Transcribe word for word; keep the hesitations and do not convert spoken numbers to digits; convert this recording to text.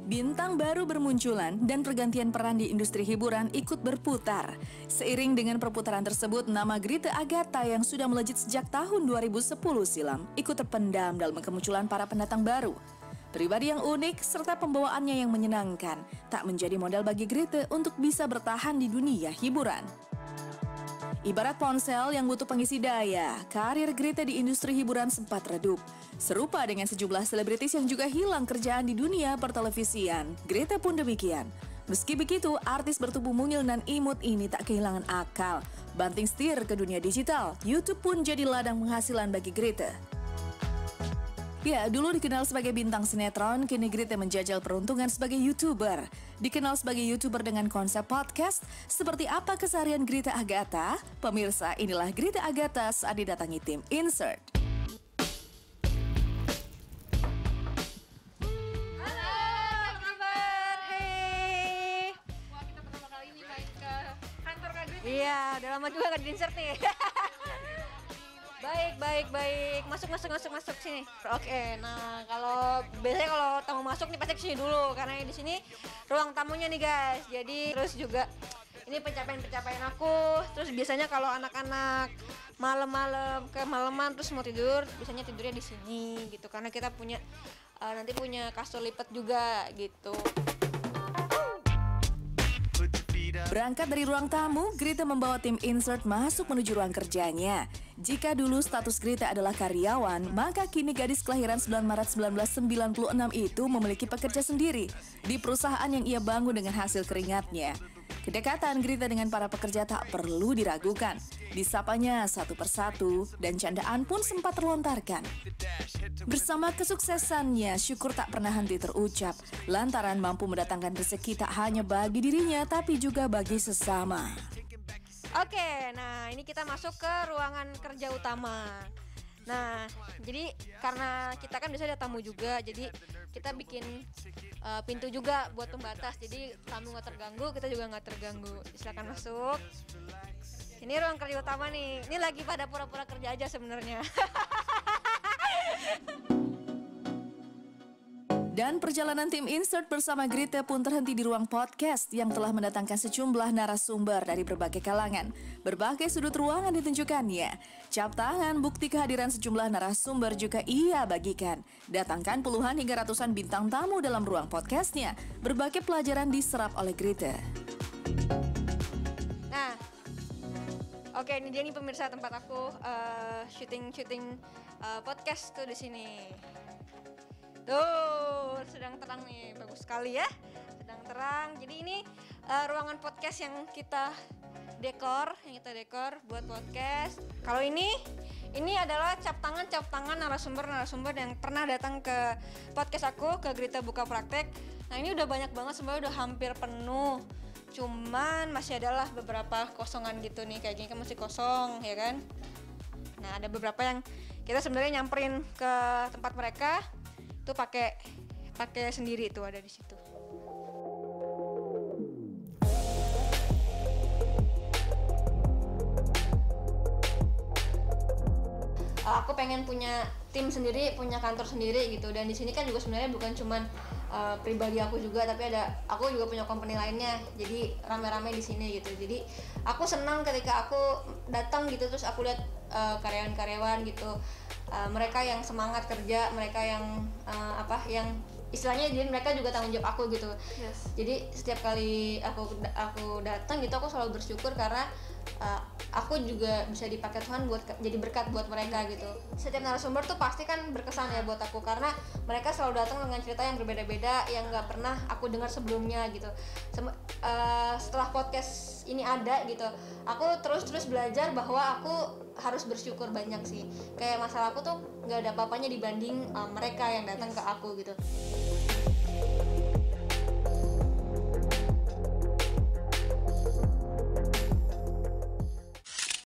Bintang baru bermunculan dan pergantian peran di industri hiburan ikut berputar. Seiring dengan perputaran tersebut, nama Grita Agatha yang sudah melejit sejak tahun dua ribu sepuluh silam ikut terpendam dalam kemunculan para pendatang baru. Pribadi yang unik serta pembawaannya yang menyenangkan tak menjadi modal bagi Grita untuk bisa bertahan di dunia hiburan. Ibarat ponsel yang butuh pengisi daya, karir Grita di industri hiburan sempat redup. Serupa dengan sejumlah selebritis yang juga hilang kerjaan di dunia pertelevisian, Grita pun demikian. Meski begitu, artis bertubuh mungil dan imut ini tak kehilangan akal. Banting setir ke dunia digital, YouTube pun jadi ladang penghasilan bagi Grita. Ya, dulu dikenal sebagai bintang sinetron, kini Grita menjajal peruntungan sebagai YouTuber. Dikenal sebagai YouTuber dengan konsep podcast, seperti apa keseharian Grita Agatha? Pemirsa, inilah Grita Agatha saat didatangi tim Insert. Halo, apa kabar? Hey. Wah, kita pertama kali ini main ke kantor Kak Grita. Iya, udah lama juga nggak di Insert nih. Baik, baik, baik. Masuk, masuk, masuk, masuk sini. Oke, nah kalau biasanya kalau tamu masuk nih pasti ke sini dulu karena di sini ruang tamunya nih guys. Jadi terus juga ini pencapaian-pencapaian aku. Terus biasanya kalau anak-anak malam-malam ke malaman terus mau tidur, biasanya tidurnya di sini gitu karena kita punya uh, nanti punya kasur lipat juga gitu. Berangkat dari ruang tamu, Grita membawa tim Insert masuk menuju ruang kerjanya. Jika dulu status Grita adalah karyawan, maka kini gadis kelahiran sembilan Maret seribu sembilan ratus sembilan puluh enam itu memiliki pekerja sendiri di perusahaan yang ia bangun dengan hasil keringatnya. Kedekatan Grita dengan para pekerja tak perlu diragukan. Disapanya satu persatu dan candaan pun sempat terlontarkan. Bersama kesuksesannya, syukur tak pernah henti terucap. Lantaran mampu mendatangkan rezeki tak hanya bagi dirinya, tapi juga bagi sesama. Oke, nah ini kita masuk ke ruangan kerja utama. Nah, jadi karena kita kan biasa ada tamu juga, jadi kita bikin uh, pintu juga buat pembatas. Jadi tamu nggak terganggu, kita juga nggak terganggu. Silakan masuk. Ini ruang kerja utama nih. Ini lagi pada pura-pura kerja aja sebenarnya. Dan perjalanan tim Insert bersama Grita pun terhenti di ruang podcast yang telah mendatangkan sejumlah narasumber dari berbagai kalangan. Berbagai sudut ruangan ditunjukkannya. Cap tangan bukti kehadiran sejumlah narasumber juga ia bagikan. Datangkan puluhan hingga ratusan bintang tamu dalam ruang podcastnya. Berbagai pelajaran diserap oleh Grita. Nah, oke ini dia nih pemirsa tempat aku uh, syuting syuting uh, podcast tuh di sini. Tuh, sedang terang nih, bagus sekali ya. Sedang terang. Jadi ini uh, ruangan podcast yang kita dekor, yang kita dekor buat podcast. Kalau ini, ini adalah cap tangan, cap tangan narasumber-narasumber yang pernah datang ke podcast aku, ke Grita Buka Praktek. Nah ini udah banyak banget, sebenarnya udah hampir penuh. Cuman masih adalah beberapa kosongan gitu nih, kayak gini kan masih kosong, ya kan? Nah ada beberapa yang kita sebenarnya nyamperin ke tempat mereka. Itu pakai pakai sendiri tuh ada di situ. Aku pengen punya tim sendiri, punya kantor sendiri gitu. Dan di sini kan juga sebenarnya bukan cuman uh, pribadi aku juga, tapi ada aku juga punya company lainnya. Jadi rame-rame di sini gitu. Jadi aku senang ketika aku datang gitu terus aku lihat uh, karyawan-karyawan gitu. Uh, mereka yang semangat kerja, mereka yang uh, apa yang istilahnya jadi mereka juga tanggung jawab aku gitu. Yes. Jadi setiap kali aku aku datang gitu aku selalu bersyukur karena uh, aku juga bisa dipakai Tuhan buat jadi berkat buat mereka gitu. Setiap narasumber tuh pasti kan berkesan ya buat aku karena mereka selalu datang dengan cerita yang berbeda-beda yang nggak pernah aku dengar sebelumnya gitu. Sem- uh, setelah podcast ini ada gitu, aku terus-terus belajar bahwa aku harus bersyukur banyak sih. Kayak masalah aku tuh nggak ada apa-apanya dibanding uh, mereka yang datang ke aku gitu.